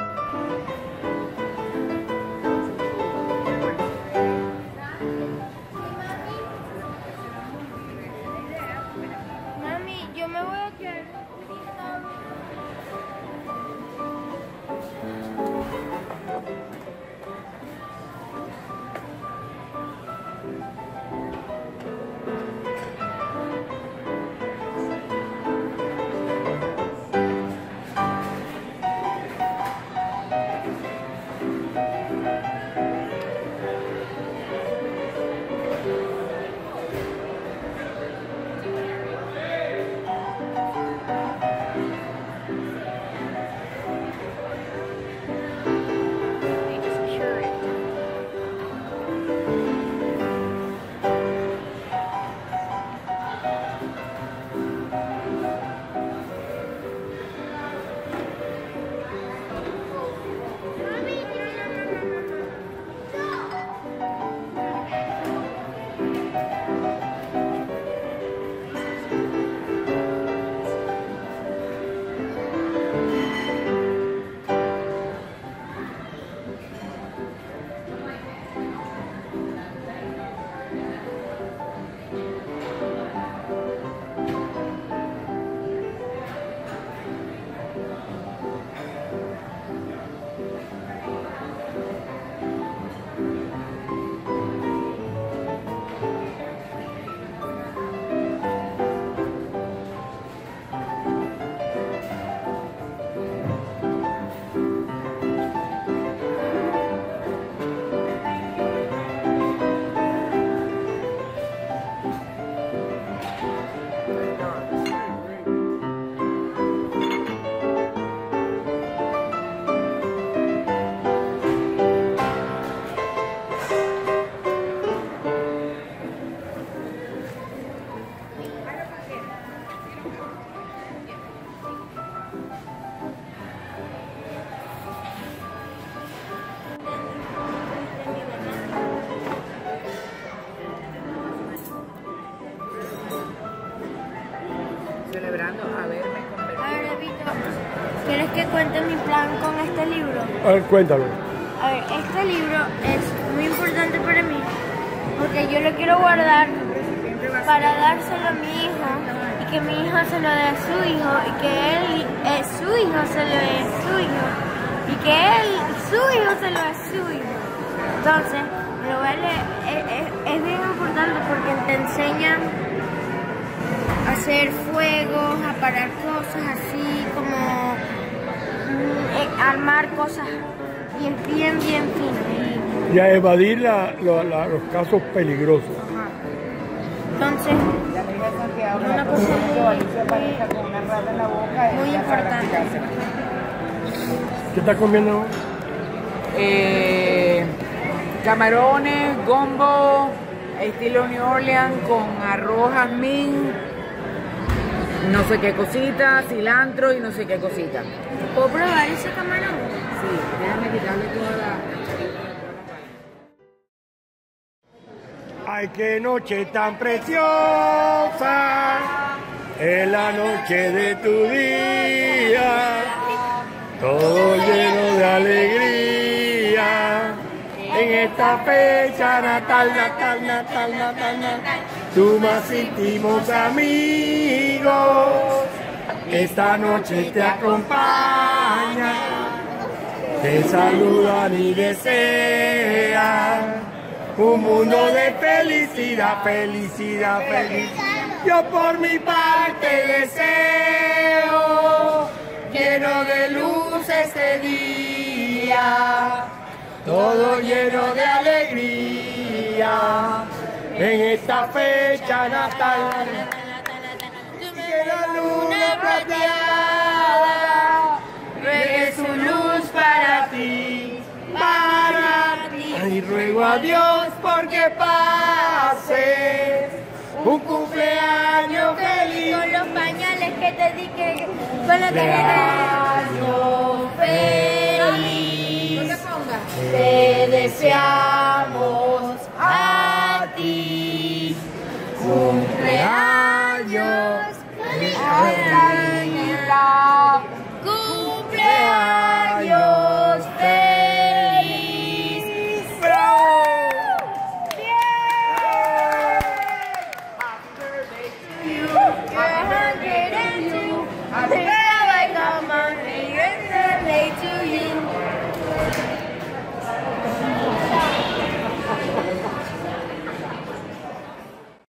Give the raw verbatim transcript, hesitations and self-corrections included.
Mami, yo me voy a quedar. Celebrando haberme convertido. A ver, Evito, ¿quieres que cuente mi plan con este libro? A ver, cuéntalo. A ver, este libro es muy importante para mí porque yo lo quiero guardar para dárselo a mi hijo y que mi hijo se lo dé a su hijo y que él, eh, su hijo se lo dé a su hijo y que él, su hijo se lo dé a su hijo. Entonces, lo voy a leer, es, es, es bien importante porque te enseña a hacer fuegos, a parar cosas así como mm, eh, armar cosas bien, bien, bien finas. Y a evadir la, la, la, los casos peligrosos. Entonces, La amiga Santiago, una la cosa que muy, Alicia aparezca con una rata en la boca. muy ella sabrá importante. explicarse. ¿Qué estás comiendo? Eh, camarones, gombo, estilo New Orleans con arroz jazmín, no sé qué cosita, cilantro y no sé qué cosita. ¿Puedo probar ese camarón? Sí, déjame quitarle toda la... Ay, qué noche tan preciosa, es la noche de tu día, todo lleno de alegría, en esta fecha natal, natal, natal, natal, natal, tus más íntimos amigos, esta noche te acompañan, te saludan y desean un mundo de felicidad, felicidad, felicidad. Yo por mi parte deseo, lleno de luz este día, todo lleno de alegría, en esta fecha natal. Que la luna plateada regue su luz para ti, para ti. Y ruego a Dios porque pases un cumpleaños feliz. Con los pañales que te di que con los Cumpleaños feliz. te deseamos a ti. Cumpleaños feliz.